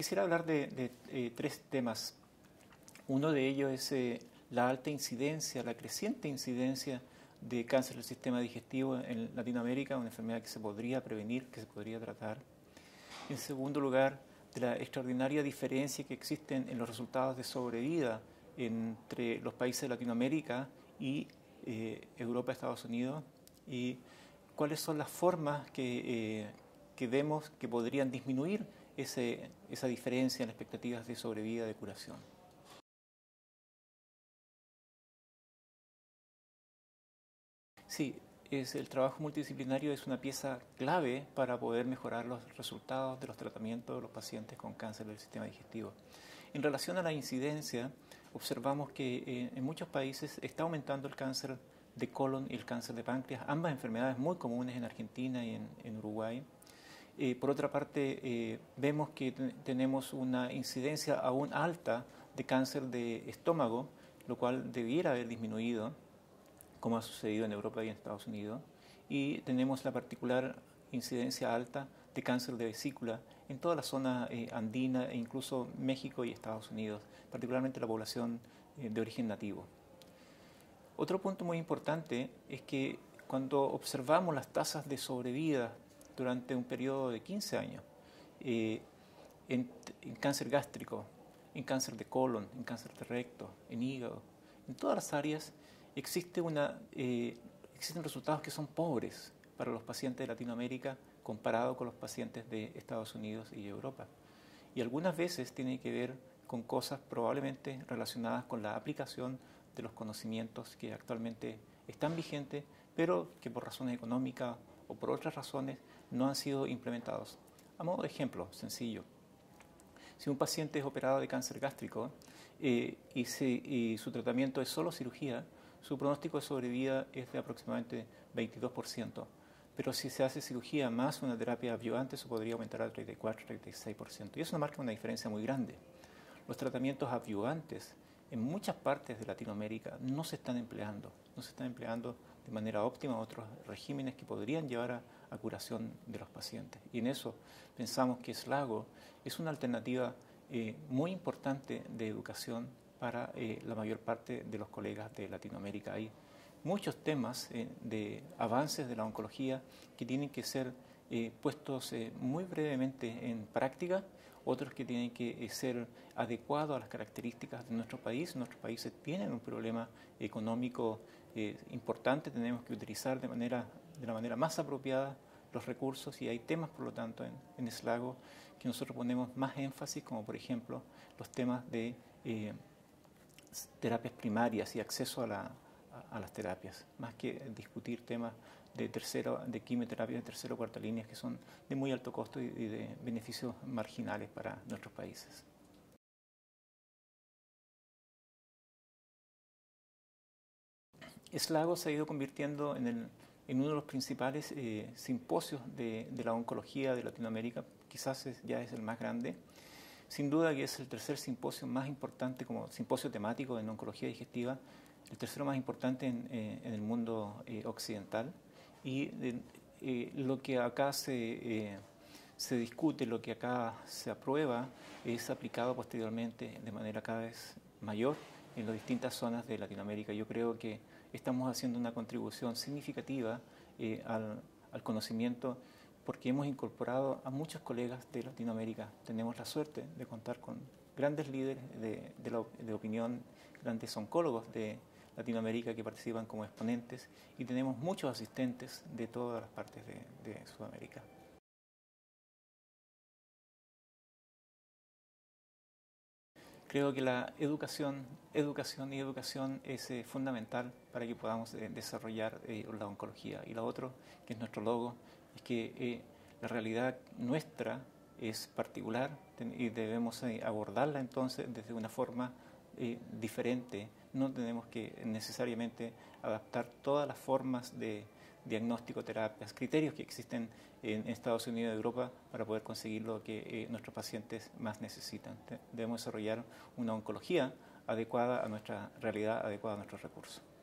quisiera hablar de tres temas. Uno de ellos es la alta incidencia, la creciente incidencia de cáncer del sistema digestivo en Latinoamérica, una enfermedad que se podría prevenir, que se podría tratar. En segundo lugar, de la extraordinaria diferencia que existen en los resultados de sobrevida entre los países de Latinoamérica y Europa, Estados Unidos, y cuáles son las formas que vemos que podrían disminuir esa diferencia en expectativas de sobrevida, de curación. Sí, el trabajo multidisciplinario es una pieza clave para poder mejorar los resultados de los tratamientos de los pacientes con cáncer del sistema digestivo. En relación a la incidencia, observamos que en muchos países está aumentando el cáncer de colon y el cáncer de páncreas, ambas enfermedades muy comunes en Argentina y en Uruguay. Por otra parte, vemos que tenemos una incidencia aún alta de cáncer de estómago, lo cual debiera haber disminuido, como ha sucedido en Europa y en Estados Unidos. Y tenemos la particular incidencia alta de cáncer de vesícula en toda la zona andina e incluso México y Estados Unidos, particularmente la población de origen nativo. Otro punto muy importante es que cuando observamos las tasas de sobrevida durante un periodo de 15 años en cáncer gástrico, en cáncer de colon, en cáncer de recto, en hígado, en todas las áreas existen resultados que son pobres para los pacientes de Latinoamérica comparado con los pacientes de Estados Unidos y Europa. Y algunas veces tiene que ver con cosas probablemente relacionadas con la aplicación de los conocimientos que actualmente están vigentes, pero que por razones económicas o por otras razones no han sido implementados. A modo de ejemplo sencillo, si un paciente es operado de cáncer gástrico y su tratamiento es solo cirugía, su pronóstico de sobrevida es de aproximadamente 22%. Pero si se hace cirugía más una terapia adyuvante, eso podría aumentar al 34-36%. Y eso marca una diferencia muy grande. Los tratamientos adyuvantes en muchas partes de Latinoamérica no se están empleando de manera óptima otros regímenes que podrían llevar a curación de los pacientes. Y en eso pensamos que SLAGO es una alternativa muy importante de educación para la mayor parte de los colegas de Latinoamérica. Hay muchos temas de avances de la oncología que tienen que ser puestos muy brevemente en práctica, otros que tienen que ser adecuados a las características de nuestro país. Nuestros países tienen un problema económico importante, tenemos que utilizar de la manera más apropiada los recursos y hay temas, por lo tanto, en SLAGO que nosotros ponemos más énfasis, como por ejemplo los temas de terapias primarias y acceso a las terapias, más que discutir temas de quimioterapia de tercera o cuarta línea que son de muy alto costo y de beneficios marginales para nuestros países. SLAGO se ha ido convirtiendo en uno de los principales simposios de la oncología de Latinoamérica, quizás ya es el más grande. Sin duda que es el tercer simposio más importante como simposio temático en oncología digestiva, el tercero más importante en el mundo occidental. Y lo que acá se discute, lo que acá se aprueba, es aplicado posteriormente de manera cada vez mayor en las distintas zonas de Latinoamérica. Yo creo que estamos haciendo una contribución significativa al conocimiento porque hemos incorporado a muchos colegas de Latinoamérica. Tenemos la suerte de contar con grandes líderes de opinión, grandes oncólogos de Latinoamérica que participan como exponentes y tenemos muchos asistentes de todas las partes de Sudamérica. Creo que la educación es fundamental para que podamos desarrollar la oncología. Y lo otro, que es nuestro logo, es que la realidad nuestra es particular y debemos abordarla entonces desde una forma diferente. No tenemos que necesariamente adaptar todas las formas de diagnóstico, terapias, criterios que existen en Estados Unidos y Europa para poder conseguir lo que nuestros pacientes más necesitan. Debemos desarrollar una oncología adecuada a nuestra realidad, adecuada a nuestros recursos.